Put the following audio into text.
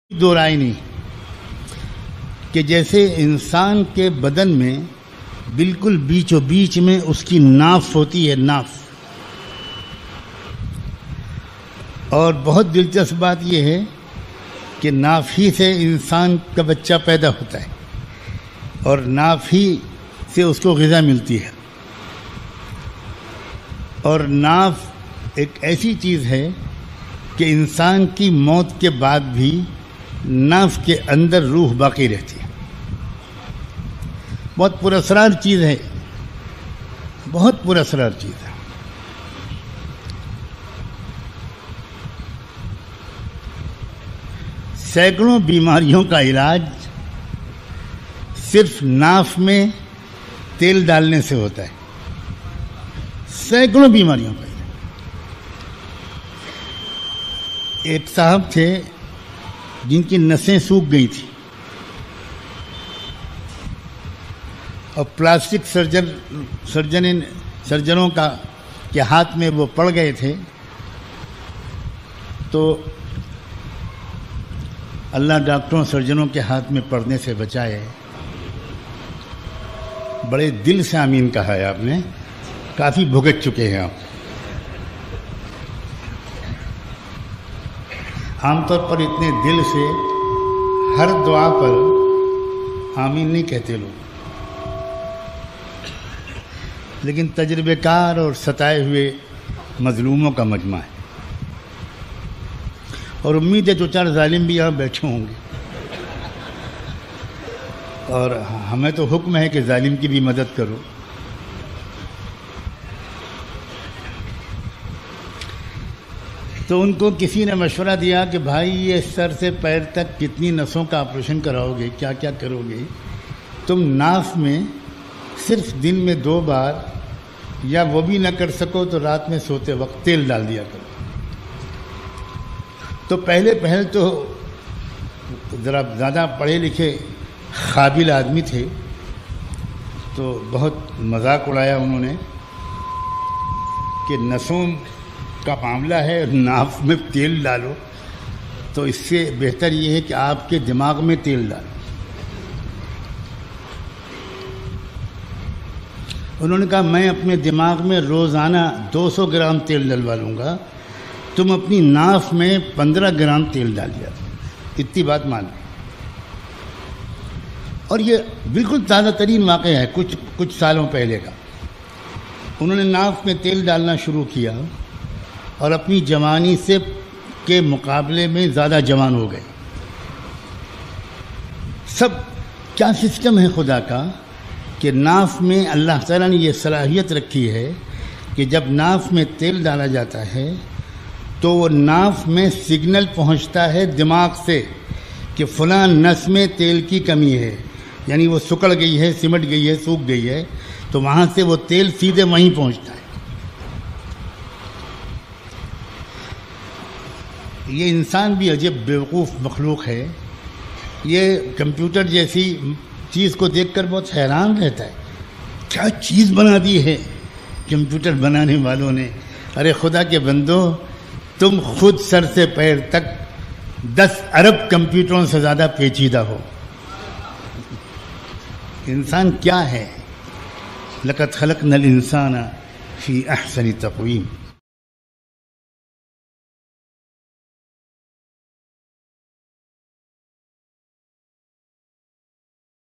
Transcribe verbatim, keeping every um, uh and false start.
دو رائے نہیں کہ جیسے انسان کے بدن میں بالکل بیچ و بیچ میں اس کی ناف ہوتی ہے، ناف. اور بہت دلچسپ بات یہ ہے کہ ناف ہی سے انسان کا بچہ پیدا ہوتا ہے اور ناف ہی سے اس کو غذا ملتی ہے. اور ناف ایک ایسی چیز ہے کہ انسان کی موت کے بعد بھی ناف کے اندر روح باقی رہتی ہے. بہت پراسرار چیز ہے، بہت پراسرار چیز ہے. سینکڑوں بیماریوں کا علاج صرف ناف میں تیل ڈالنے سے ہوتا ہے. سینکڑوں بیماریوں کا. ایک صاحب تھے جن کی نسیں سوکھ گئی تھیں اور پلاسٹک سرجن سرجن سرجنوں کا کے ہاتھ میں وہ پڑ گئے تھے. تو اللہ ڈاکٹروں سرجنوں کے ہاتھ میں پڑنے سے بچائے. بڑے دل سے آمین کہا ہے آپ نے، کافی بھگت چکے ہیں آپ. عام طور پر اتنے دل سے ہر دعا پر آمین نہیں کہتے لوگ، لیکن تجربے کار اور ستائے ہوئے مظلوموں کا مجمع ہے. اور امید ہے دو چار ظالم بھی یہاں بیٹھے ہوں گے، اور ہمیں تو حکم ہے کہ ظالم کی بھی مدد کرو. تو ان کو کسی نے مشورہ دیا کہ بھائی یہ سر سے پیر تک کتنی نسوں کا آپریشن کراؤ گے، کیا کیا کرو گے، تم ناف میں صرف دن میں دو بار یا وہ بھی نہ کر سکو تو رات میں سوتے وقت تیل ڈال دیا کرو. تو پہلے پہل تو ذرا زیادہ پڑھے لکھے قابل آدمی تھے تو بہت مذاق اڑایا انہوں نے کہ نسوں کا معاملہ ہے، ناف میں تیل ڈالو، تو اس سے بہتر یہ ہے کہ آپ کے دماغ میں تیل ڈالو. انہوں نے کہا میں اپنے دماغ میں روزانہ دو سو گرام تیل ڈلوا لوں گا، تم اپنی ناف میں پندرہ گرام تیل ڈال دیا. اتنی بات مان. اور یہ بالکل تازہ ترین واقعہ ہے کچھ کچھ سالوں پہلے کا. انہوں نے ناف میں تیل ڈالنا شروع کیا اور اپنی جوانی سے کے مقابلے میں زیادہ جوان ہو گئے. سب کیا سسٹم ہے خدا کا کہ ناف میں اللہ تعالیٰ نے یہ صلاحیت رکھی ہے کہ جب ناف میں تیل ڈالا جاتا ہے تو وہ ناف میں سگنل پہنچتا ہے دماغ سے کہ فلاں نس میں تیل کی کمی ہے، یعنی وہ سکڑ گئی ہے، سمٹ گئی ہے، سوکھ گئی ہے، تو وہاں سے وہ تیل سیدھے وہیں پہنچتا ہے. یہ انسان بھی عجب بیوقوف مخلوق ہے. یہ کمپیوٹر جیسی چیز کو دیکھ کر بہت حیران رہتا ہے، کیا چیز بنا دی ہے کمپیوٹر بنانے والوں نے. ارے خدا کے بندو، تم خود سر سے پیر تک دس ارب کمپیوٹروں سے زیادہ پیچیدہ ہو. انسان کیا ہے؟ لقد خلقنا الانسان فی احسن تقویم.